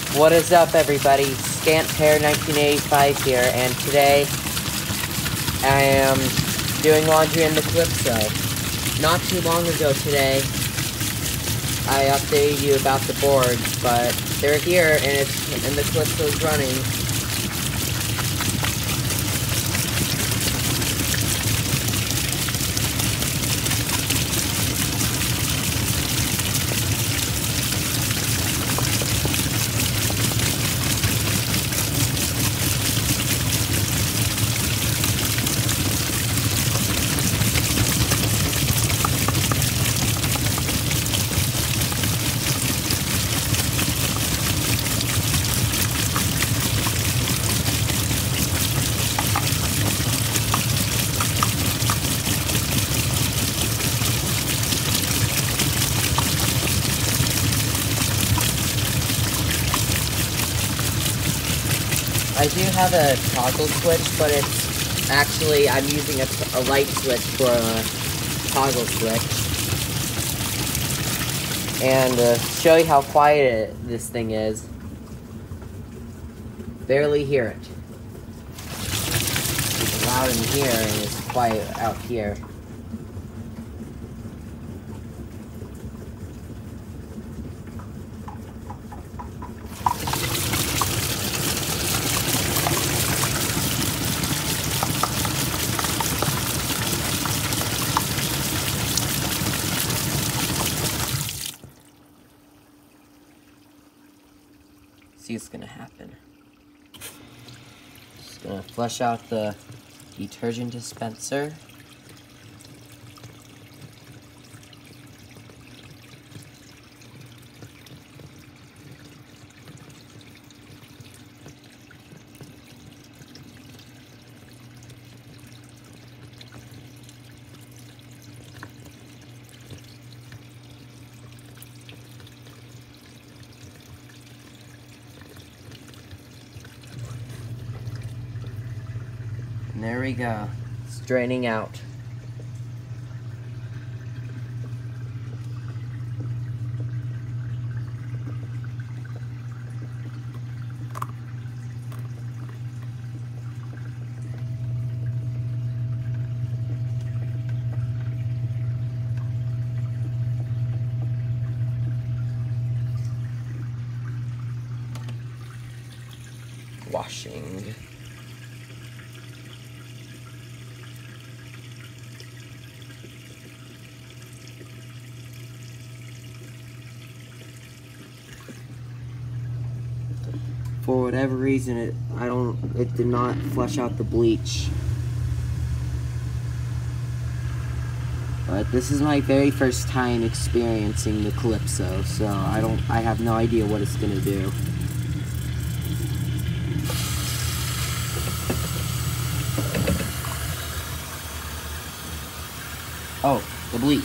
What is up, everybody? ScantPair1985 here, and today I am doing laundry in the Calypso. Not too long ago today, I updated you about the boards, but they're here, and the Calypso is running. I do have a toggle switch, but it's actually, I'm using a light switch for a toggle switch. And to show you how quiet this thing is, barely hear it. It's loud in here and it's quiet out here. See what's gonna happen. Just gonna flush out the detergent dispenser. And there we go. It's draining out. Washing. For whatever reason, it did not flush out the bleach. But this is my very first time experiencing the Calypso, so I have no idea what it's gonna do. Oh, the bleach.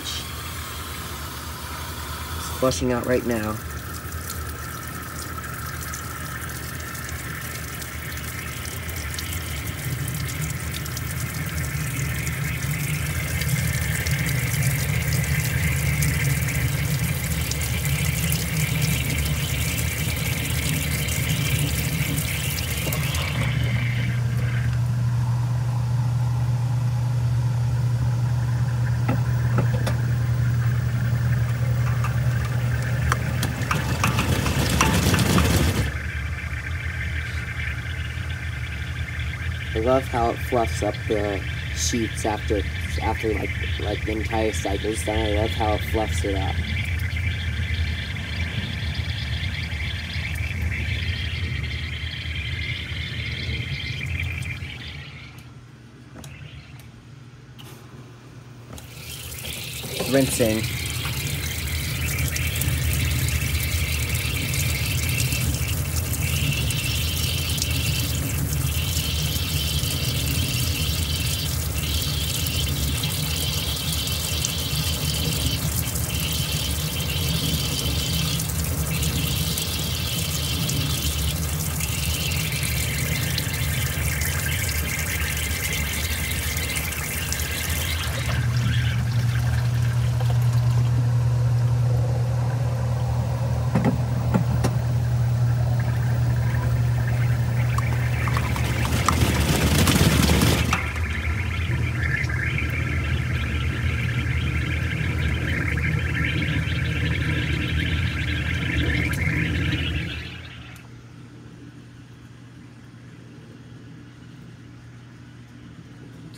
It's flushing out right now. I love how it fluffs up the sheets after like the entire cycle's done. I love how it fluffs it up. Rinsing.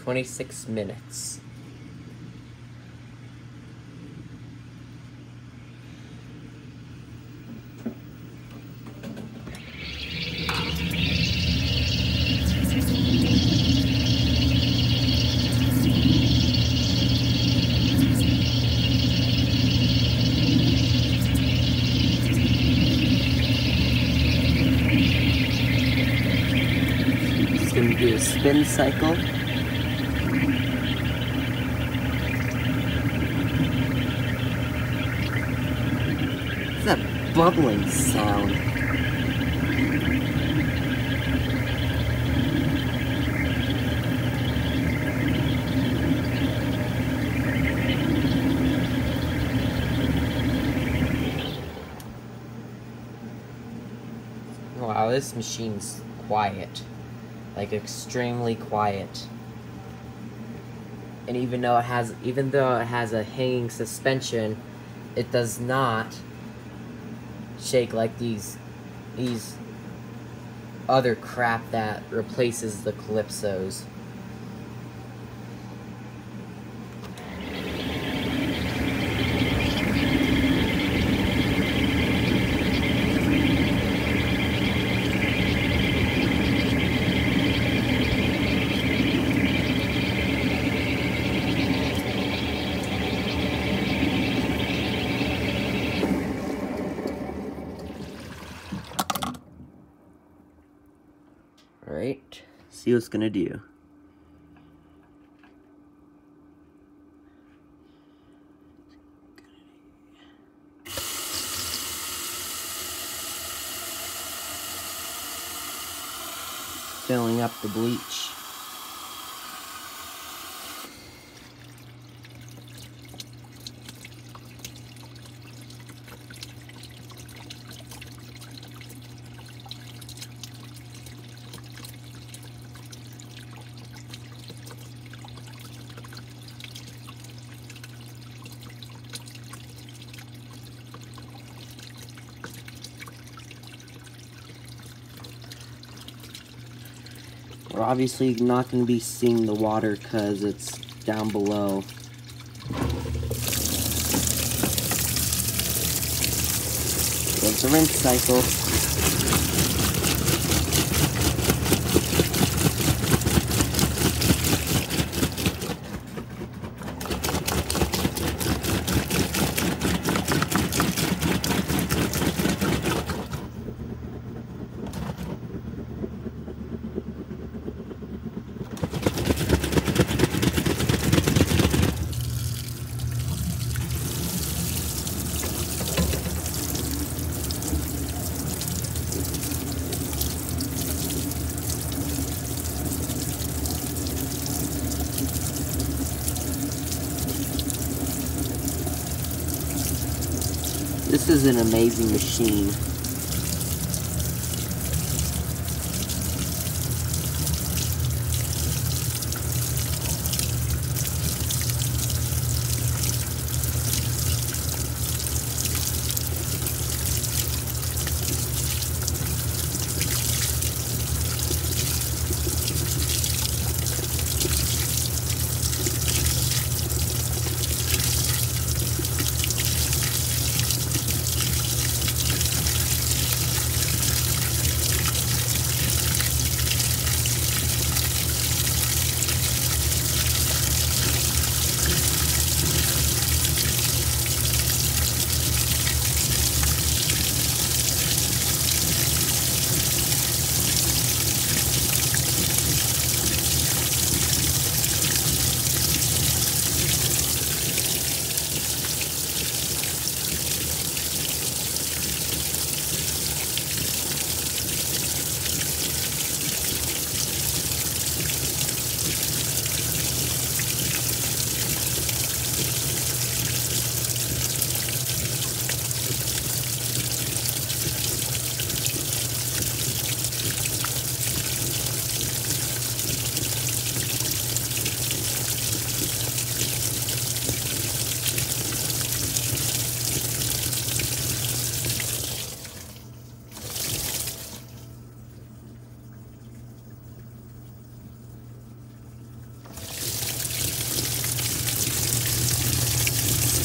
26 minutes. Going to do a spin cycle. What's that bubbling sound? Wow, this machine's quiet. Like, extremely quiet. And even though it has a hanging suspension, it does not shake like these other crap that replaces the Calypsos. Alright, see what it's gonna do. Filling up the bleach. We're obviously not going to be seeing the water because it's down below. There's the rinse cycle. This is an amazing machine.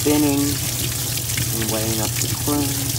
spinning and weighing up the chrome.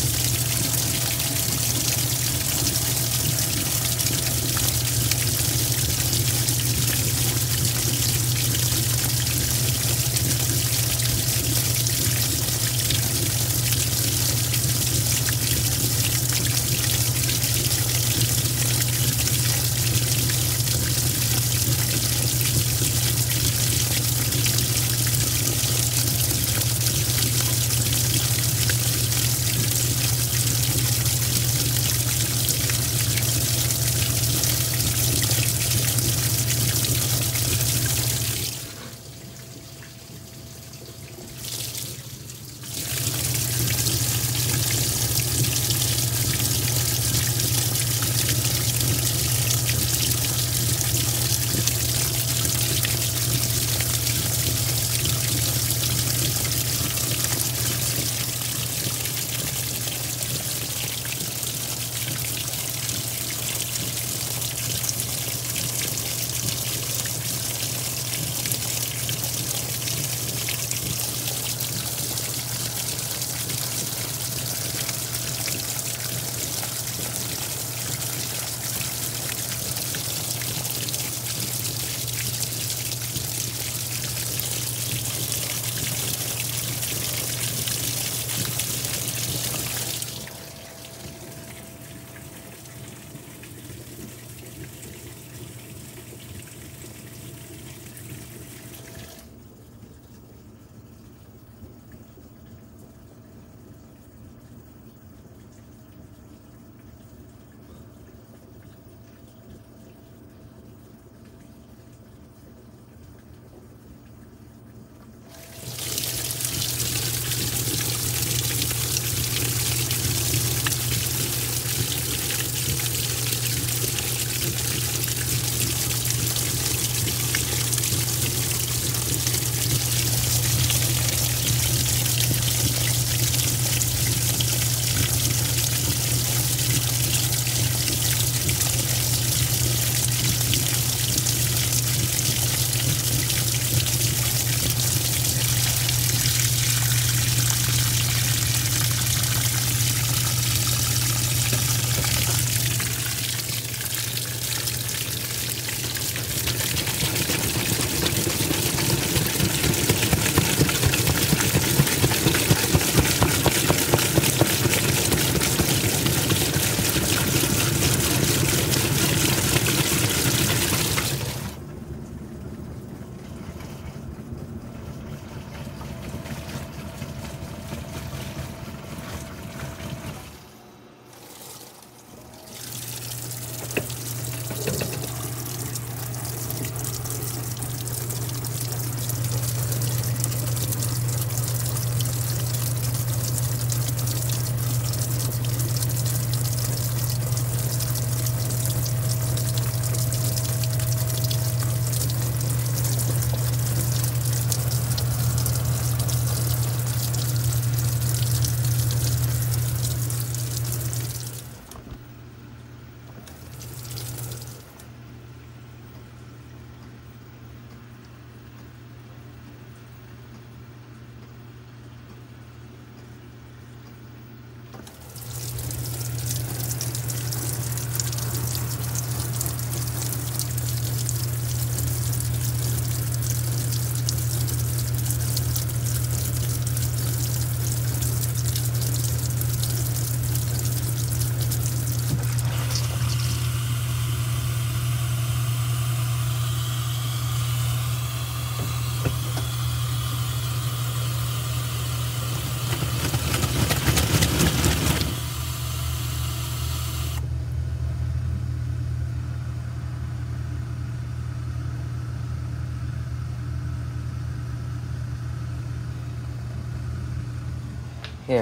Here,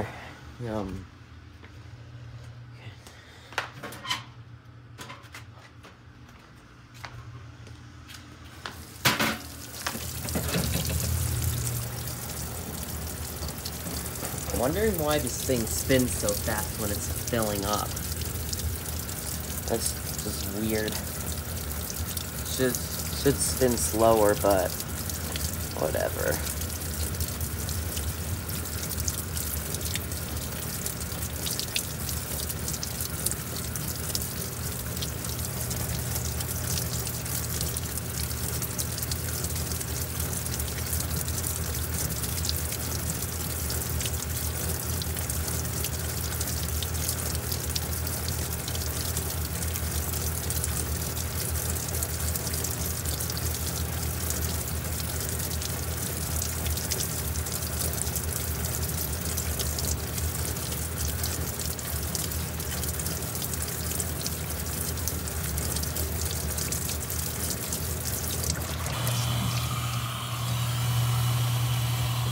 I'm wondering why this thing spins so fast when it's filling up. That's just weird. Should spin slower, but whatever.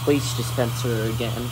bleach dispenser again.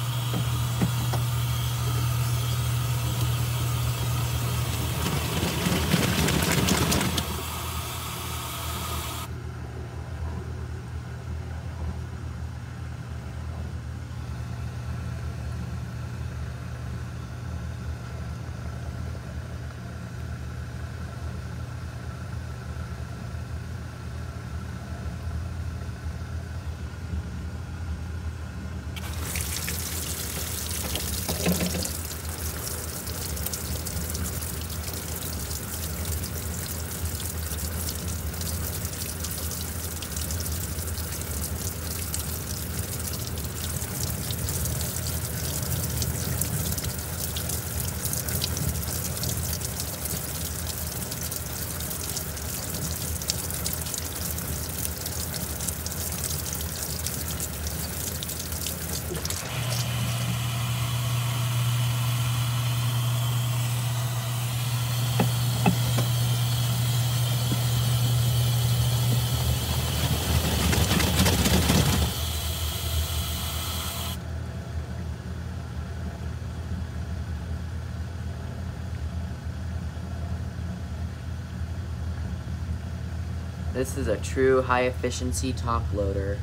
This is a true high-efficiency top loader.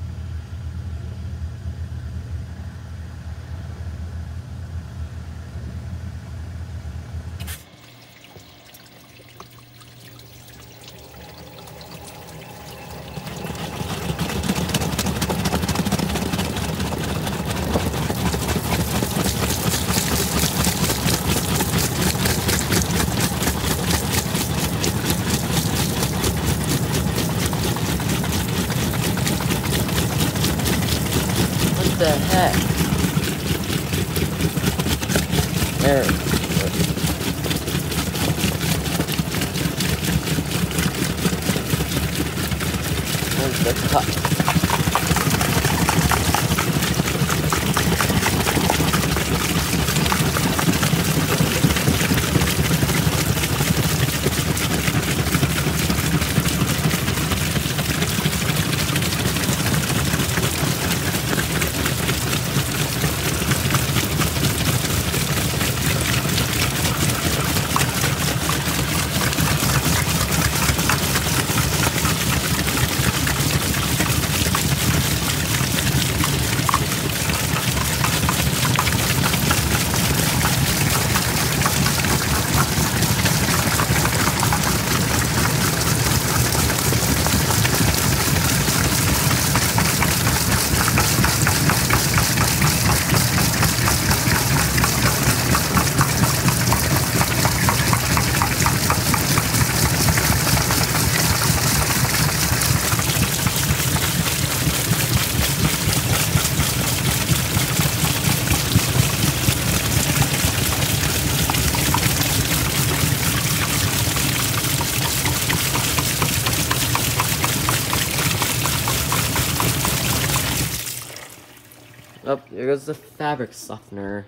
What the heck? There. Where's the cup? Oh, there goes the fabric softener.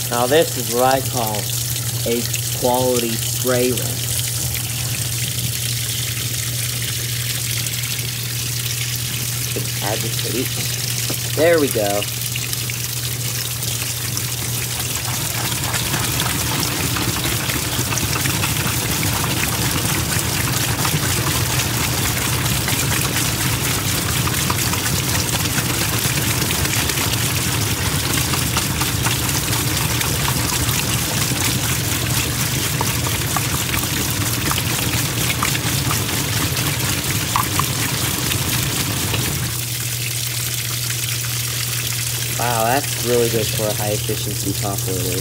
Now this is what I call a quality spray rinse. Agitate. There we go. Wow, that's really good for a high-efficiency top loader.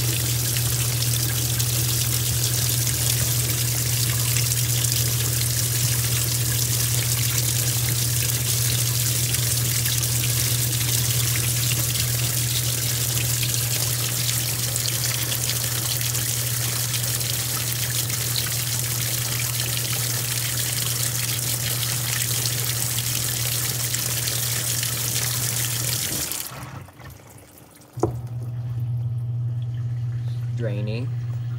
Draining.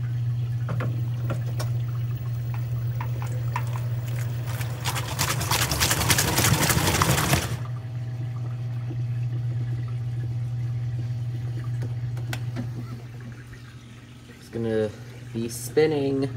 It's gonna be spinning.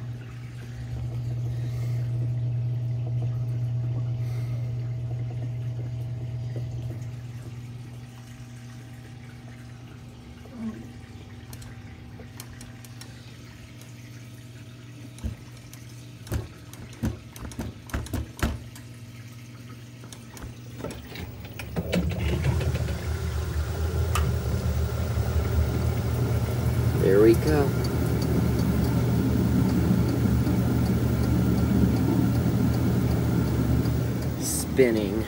There we go. Spinning.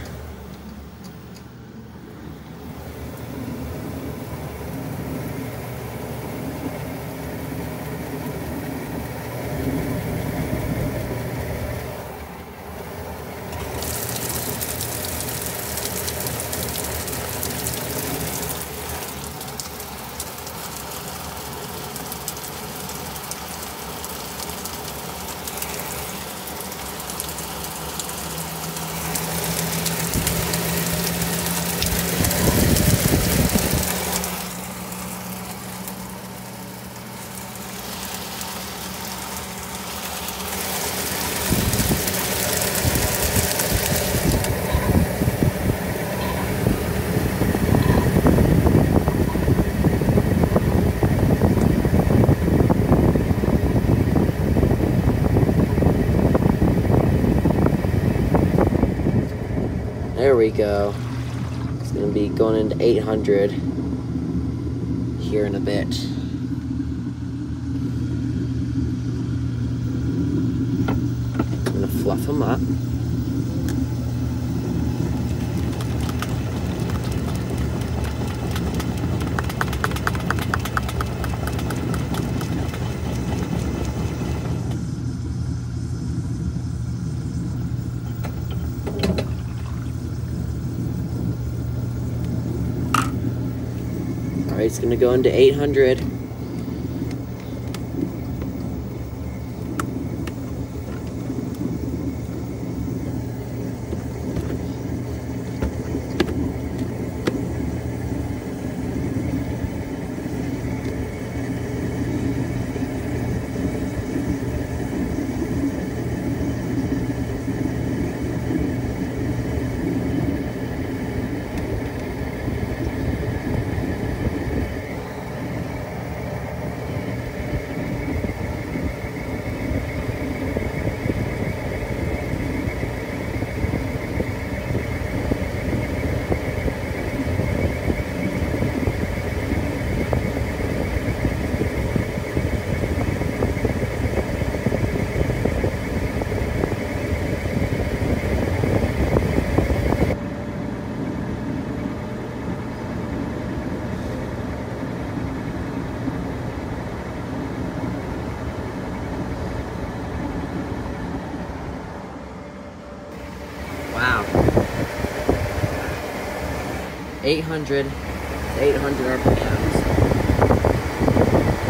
There we go. It's going to be going into 800 here in a bit. I'm going to fluff them up. Alright, it's going to go into 800. Wow. 800 RPMs.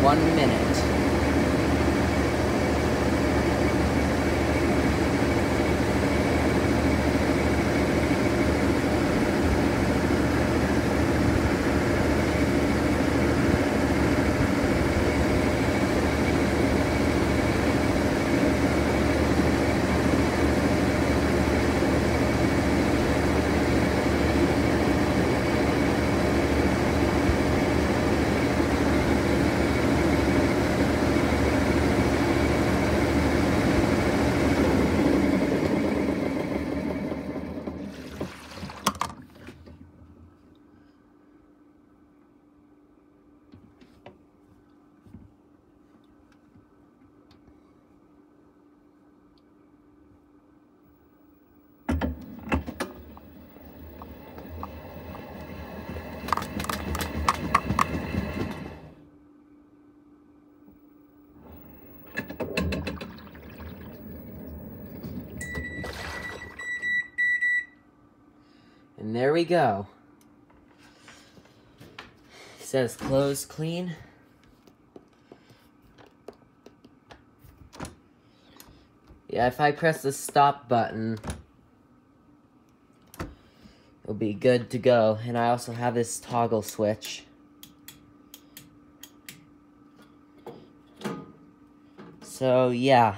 1 minute. And there we go. It says close clean. Yeah, if I press the stop button, it'll be good to go. And I also have this toggle switch. So, yeah.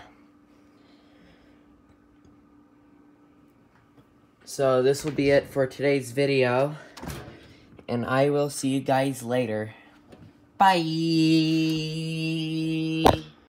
So, this will be it for today's video. And I will see you guys later. Bye!